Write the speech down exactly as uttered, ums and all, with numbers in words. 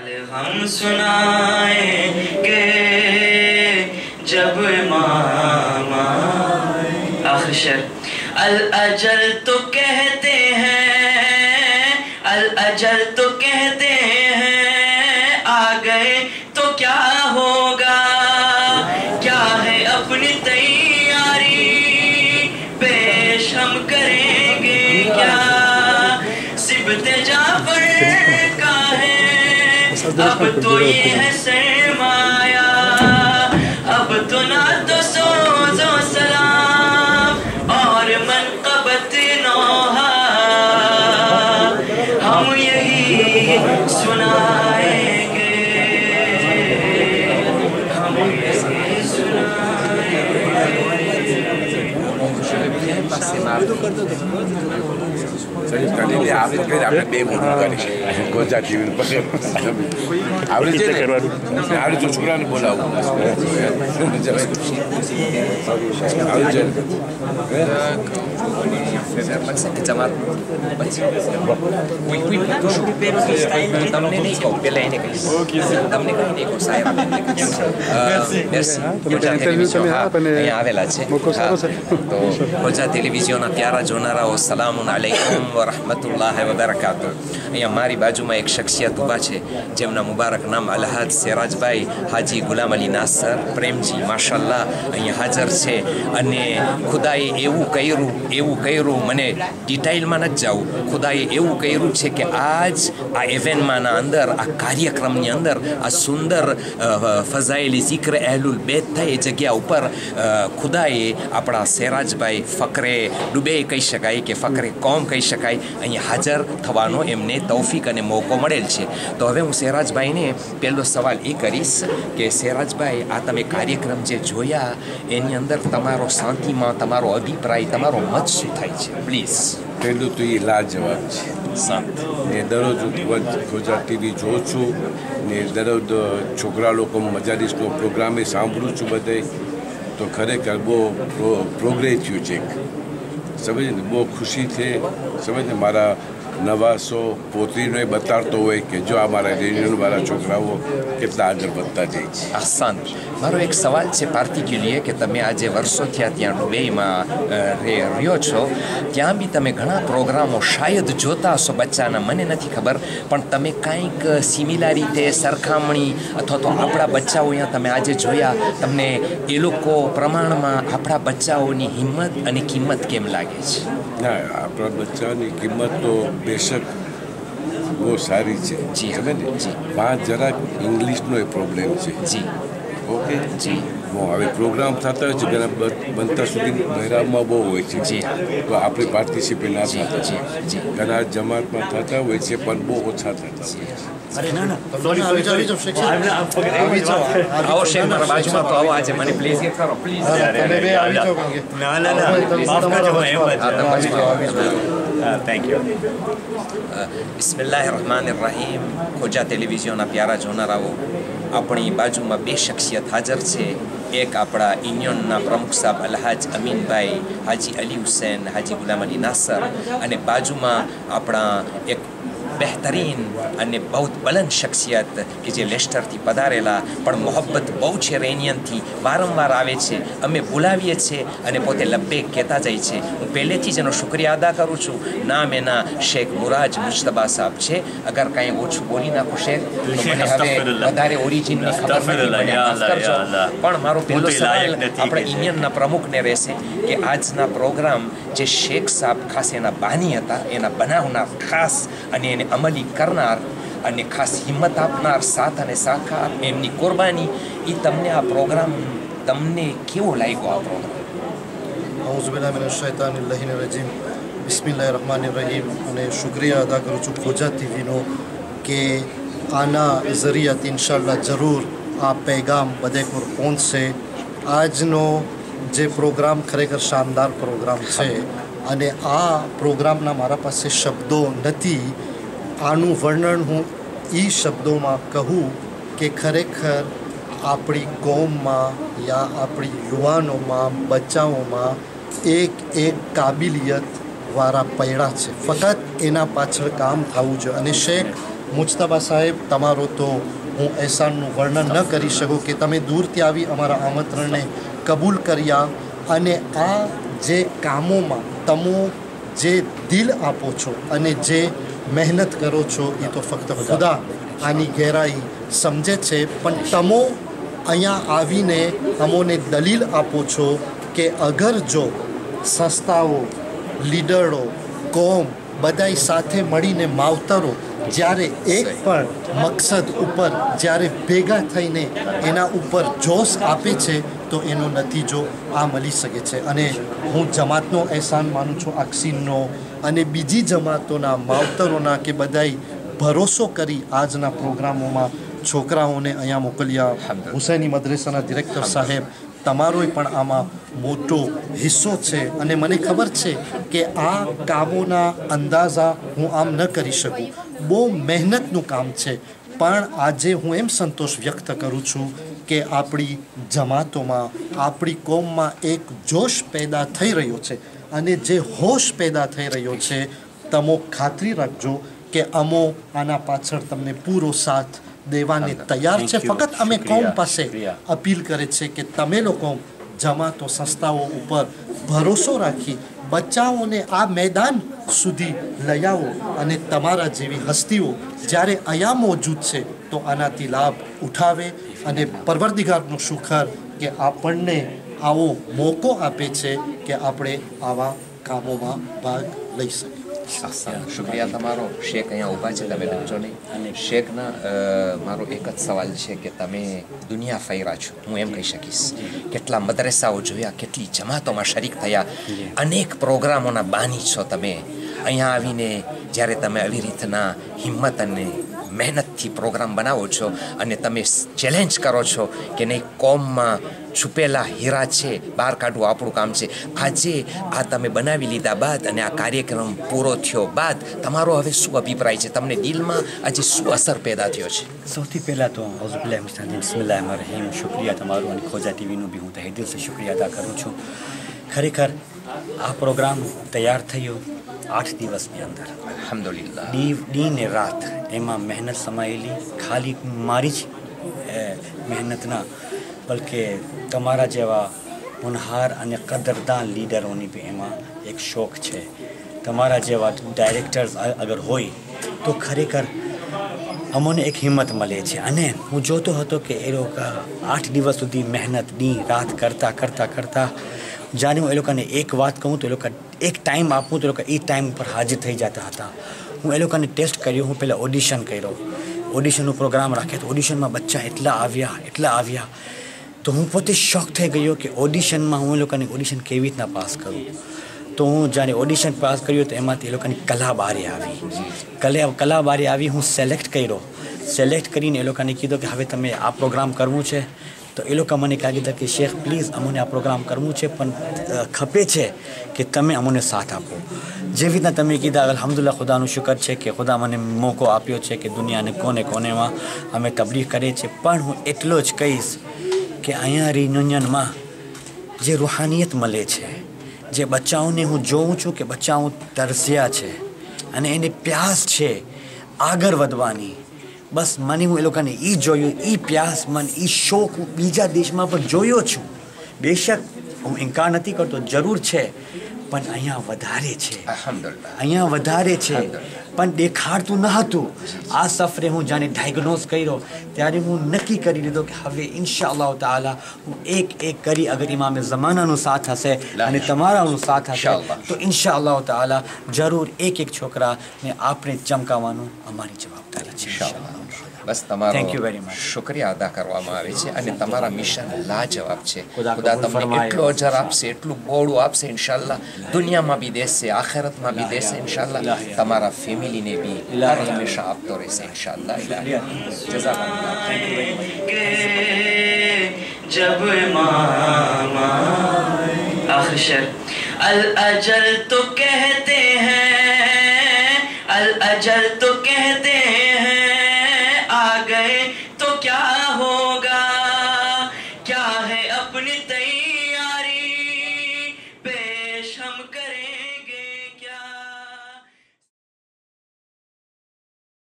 हम सुनाएंगे जब मामा आखिर शेर अल अजल तो कहते हैं अल अजल तो कहते हैं आ गए तो क्या होगा क्या है अपनी तैयारी पेश हम करेंगे क्या सिबते जाफर का है अब तो ये है सरमाया अब तो ना तो सोजो सलाम और मनक़बत नौहा हम यही सुनाएंगे हम यही सुनाएंगे आप तो फिर आपने बेमूड करी गोजा टीवी पर आवड़ी છે ને આવડી તો છોકરાને બોલાવું આવડી છે Pensa que chamar oui oui toujours તમને નહીં કહું પહેલાં એને કહીશ તમને કંઈ નહીં કહું સાહેબ merci ખોજા ટેલિવિઝન અહીંયા આવેલા છે તો ખોજા ટેલિવિઝનના પ્યારા જોનારાઓ સલામુન અલૈકુમ વરહમતુલ્લાહ વબરકાતુ અહીંયા મારી બાજુમાં એક શખ્સિયત ઊભા છે જેમના મુબારક નામ અલહાજ સેરાજભાઈ હાજી ગુલામ અલી નાસર પ્રેમજી માશાલ્લાહ અહીંયા હાજર છે અને ખુદાએ એવું કર્યું એવું કર્યું મને ડિટેલમાં નથી જાઉં ખુદાએ એવું કર્યું છે કે આજ આ ઇવેન્ટમાંના અંદર આ કાર્યક્રમની અંદર આ સુંદર ફઝાઇલી ઝિક્ર અહેલુલ બેત થાય એ જગ્યા ઉપર ખુદાએ આપણા સેરાજભાઈ ફકરે ડૂબે કહી શકાય કે ફકરે કોમ કહી શકાય અહીંયા હાજર થવાનો એમને તૌફીક અને મોકો મળેલ છે તો હવે હું સેરાજભાઈને પહેલો સવાલ એ કરીશ કે સેરાજભાઈ આ તમે કાર્યક્રમ જે જોયા એની અંદર તમારો શાંતિમાં તમારો અભિપ્રાય તમારો મત શું થાય છે પ્લીઝ પહેલું તો એ લાજવાબ છે શાંત ને દરરોજ ખોજા ટીવી જોઉં છું ને દરરોજ છોકરા લોકો મજારીસનો પ્રોગ્રામ એ સાંભળું છું બધે તો ખરેખર બહુ પ્રોગ્રેસ થયું છે સમજે ને બહુ ખુશી છે સમજ ને મારા નવાસો પોતરીનો એ બતાડતો હોય કે જો આ મારા રેડિયોવાળા છોકરાઓ કેટલા આગળ વધતા જાય છે આસાન મારો એક સવાલ છે પાર્ટિક્યુલિયર કે તમે આજે વર્ષો થયા ત્યાં દુબઈમાં રહ્યો છો ત્યાં બી તમે ઘણા પ્રોગ્રામો શાયદ જોતા હશો બચ્ચાના મને નથી ખબર પણ તમે કાંઈક સિમિલારિટી સરખામણી અથવા તો આપણા બચ્ચાઓ અહીંયા તમે આજે જોયા તમને એ લોકો પ્રમાણમાં આપણા બચ્ચાઓની હિંમત અને કિંમત કેમ લાગે છે ના આપણા બચ્ચાની કિંમત તો બેશક બહુ સારી છે જી સમજે ને પાંચ જરાક ઇંગ્લિશનો એ પ્રોબ્લેમ છે જી ઓકે જી હવે પ્રોગ્રામ થતા હોય છે ઘણા બનતા સુધી બહેરામમાં બહુ હોય છે જી તો આપણે પાર્ટિસિપેટ ના થતા જી જી ઘણા જમાતમાં થતા હોય છે પણ બહુ ઓછા થતા હોય છે અરે ના ના સોરી સોરી સોરી આવો શેખ મારા બાજુમાં તો આવો આજે મને પ્લીઝ એ કરો પ્લીઝ તમે બે આવી જાઓ કે ના ના ના માફ કરજો હેમત થેન્ક યુ બિસ્મિલ્લાહિર રહેમાનિર રહીમ ખોજા ટેલિવિઝનના પ્યારા જોનારાઓ આપણી બાજુમાં બે શખ્સિયત હાજર છે એક આપણા યુનિયનના પ્રમુખ સાહેબ અલહાજ અમીનભાઈ હાજી અલી હુસૈન હાજી ગુલામ અલી નાસર અને બાજુમાં આપણા એક બહેતરીન અને બહુ બલંદ શખ્સિયત કે જે લેસ્ટરથી પધારેલા પણ મોહબ્બત બહુ છે રેનિયનથી વારંવાર આવે છે અમે બોલાવીએ છીએ અને પોતે લબ્બેક કહેતા જાય છે હું પહેલેથી જ એનો શુક્રિયા અદા કરું છું નામ એના શેખ મુરાજ મુજતબા સાહેબ છે અગર કાંઈ ઓછું બોલી નાખું શેખ તો મને હવે વધારે ઓરિજિનની ખબર નથી મને માફ કરજો પણ મારો પહેલો સવાલ આપણા યુનિયનના પ્રમુખને રહેશે કે આજના પ્રોગ્રામ જે શેખ સાહેબ ખાસ એના બાની હતા એના બનાવનાર ખાસ અને એને અમલી કરનાર અને ખાસ હિંમત આપનાર સાથ અને સાકાર એમની કુરબાની એ તમને આ પ્રોગ્રામ તમને કેવો લાગ્યો આ પ્રોગ્રામ અઉઝુ બિલ્લાહિ મિનશ શૈતાનિર રજીમ બિસ્મિલ્લાહિર રહમાનિર રહીમ અને શુક્રિયા અદા કરું છું ખોજા ટીવીનો કે આના ઝરિયાથી ઇન્શાઅલ્લાહ જરૂર આ પૈગામ બધે પર પહોંચશે આજનો જે પ્રોગ્રામ ખરેખર શાનદાર પ્રોગ્રામ છે અને આ પ્રોગ્રામના મારા પાસે શબ્દો નથી આનું વર્ણન હું એ શબ્દોમાં કહું કે ખરેખર આપણી કોમમાં યા આપણી યુવાનોમાં બચ્ચાઓમાં એક એક કાબિલિયતવાળા પૈડા છે ફક્ત એના પાછળ કામ થવું જોઈએ અને શેખ મુજતબા સાહેબ, તમારો તો હું અહેસાનનું વર્ણન ન કરી શકું કે તમે દૂરથી આવી અમારા આમંત્રણને કબૂલ કર્યા અને આ જે કામોમાં તમે જે દિલ આપો છો અને જે મહેનત કરો છો એ તો ફક્ત ખુદા આની ગહેરાઈ સમજે છે. પણ તમે અહીંયા આવીને અમોને દલીલ આપો છો કે અગર જો સંસ્થાઓ, લીડરો, કોમ બધાય સાથે મળીને માવતરો જ્યારે એક પણ મકસદ ઉપર જ્યારે ભેગા થઈને એના ઉપર જોશ આપે છે તો એનો નતીજો આ મળી શકે છે. અને હું જમાતનો અહેસાન માનું છું, અક્સીનનો અને બીજી જમાતોના માવતરોના કે બધાય ભરોસો કરી આજના પ્રોગ્રામોમાં છોકરાઓને અહીંયા મોકલ્યા. હુસૈની મદ્રેસાના ડિરેક્ટર સાહેબ, તમારોય પણ આમાં મોટો હિસ્સો છે અને મને ખબર છે કે આ કામોના અંદાજા હું આમ ન કરી શકું, બહુ મહેનતનું કામ છે. પણ આજે હું એમ સંતોષ વ્યક્ત કરું છું કે આપણી જમાતોમાં, આપણી કોમમાં એક જોશ પેદા થઈ રહ્યો છે અને જે હોશ પેદા થઈ રહ્યો છે, તમો ખાતરી રાખજો કે અમો આના પાછળ તમને પૂરો સાથ દેવાને તૈયાર છે. ફક્ત અમે કોમ પાસે અપીલ કરે છે કે તમે લોકો જમાતો, સંસ્થાઓ ઉપર ભરોસો રાખી બચ્ચાઓને આ મેદાન સુધી લઈ આવો અને તમારા જેવી હસ્તીઓ જ્યારે અહીંયા મોજૂદ છે તો આનાથી લાભ ઉઠાવે. અને પરવરદિગારનું શુકર કે આપણને આવો મોકો આપે છે કે આપણે આવા કામોમાં ભાગ લઈ શકીએ. શુક્રિયા તમારો. શેખ અહીંયા ઊભા છે, તમે ડરજો નહીં. અને શેખના મારો એક જ સવાલ છે કે તમે દુનિયા ફર્યા છો, હું એમ કહી શકીશ. કેટલા મદ્રેસાઓ જોયા, કેટલી જમાતોમાં શરીક થયા, અનેક પ્રોગ્રામોના બાની છો તમે. અહીંયા આવીને જ્યારે તમે આવી રીતના હિંમત અને મહેનતથી પ્રોગ્રામ બનાવો છો અને તમે ચેલેન્જ કરો છો કે નહીં, કોમમાં છુપેલા હીરા છે, બહાર કાઢવું આપણું કામ છે. આજે આ તમે બનાવી લીધા બાદ અને આ કાર્યક્રમ પૂરો થયો બાદ તમારો હવે શું અભિપ્રાય છે? તમને દિલમાં આજે શું અસર પેદા થયો છે? સૌથી પહેલાં તો બિસ્મિલ્લાહિર્રહમાનિર્રહીમ, શુક્રિયા તમારું અને ખોજા ટીવીનું બી હું તહે દિલથી શુક્રિયા અદા કરું છું. ખરેખર આ પ્રોગ્રામ તૈયાર થયો આઠ દિવસની અંદર, અલ્હમ્દુલિલ્લાહ, દી દી ને રાત એમાં મહેનત સમાયેલી. ખાલી મારી જ મહેનતના, બલકે તમારા જેવા હોનહાર અને કદરદાન લીડરોની બી એમાં એક શોખ છે. તમારા જેવા ડાયરેક્ટર્સ અગર હોય તો ખરેખર અમને એક હિંમત મળે છે. અને હું જોતો હતો કે એ લોકો આઠ દિવસ સુધી મહેનત દી રાત કરતાં કરતાં કરતાં જાણે હું એ લોકોને એક વાત કહું તો એ લોકો એક ટાઈમ આપું તો એ લોકો એ ટાઈમ પર હાજર થઈ જતા હતા. હું એ લોકોને ટેસ્ટ કર્યો, હું પહેલાં ઓડિશન કર્યો, ઓડિશનનો પ્રોગ્રામ રાખ્યો તો ઓડિશનમાં બચ્ચા એટલા આવ્યા એટલા આવ્યા તો હું પોતે શોક થઈ ગયો કે ઓડિશનમાં હું એ લોકોને ઓડિશન કેવી રીતના પાસ કરું. તો હું જ્યારે ઓડિશન પાસ કર્યું તો એમાંથી એ લોકોની કલા બારી આવી. કલા કલા બારી આવી હું સિલેક્ટ કર્યો. સિલેક્ટ કરીને એ લોકોને કીધું કે હવે તમે આ પ્રોગ્રામ કરવું છે. તો એ લોકો મને કહી દીધા કે શેખ પ્લીઝ અમને આ પ્રોગ્રામ કરવું છે, પણ ખપે છે કે તમે અમને સાથ આપો. જેવી રીતના તમે કીધા, અલ્હમ્દુલિલ્લાહ, ખુદાનું શુકર છે કે ખુદા મને મોકો આપ્યો છે કે દુનિયાને કોને કોનેમાં અમે તબલીગ કરીએ છીએ. પણ હું એટલો જ કહીશ કે અહીંયા રિયુનિયનમાં જે રૂહાનિયત મળે છે, જે બચ્ચાઓને હું જોઉં છું કે બચ્ચાઓ તરસ્યા છે અને એને પ્યાસ છે આગળ વધવાની. બસ મને હું એ લોકોને એ જોયું, એ પ્યાસ મન, એ શોખ હું બીજા દેશમાં પણ જોયો છું. બેશક હું ઇનકાર નથી કરતો, જરૂર છે, પણ અહીંયા વધારે છે. અહીંયા વધારે છે પણ દેખાડતું ન હતું. આ સફરે હું જાણે ડાયગ્નોઝ કર્યો ત્યારે હું નક્કી કરી લીધો કે હવે ઇન્શાઅલ્લાહ તાઆલા હું એક એક કરી, અગર ઇમામે ઝમાનાનો સાથ હશે અને તમારાનો સાથ હશે તો ઇન્શાઅલ્લાહ તાઆલા જરૂર એક એક છોકરાને આપણે ચમકાવવાનું અમારી જવાબદારી છે. ઇન્શાઅલ્લાહ. બસ તમારો શુક્રિયા અદા કરવામાં આવે છે અને તમારા મિશન લાજવાબ છે. ખુદા તમને એટલો અજર આપશે, એટલું બોળું આપશે ઇન્શાઅલ્લાહ. દુનિયામાં બી દેશે, આખિરતમાં બી દેશે ઇન્શાઅલ્લાહ. તમારા ફેમિલીને બી હર હંમેશા આપતો રહેશે ઇન્શાઅલ્લાહ. જઝાકલ્લાહ. जब मामा अक्षर अल अजल तो कहते हैं, अल अजल तो कहते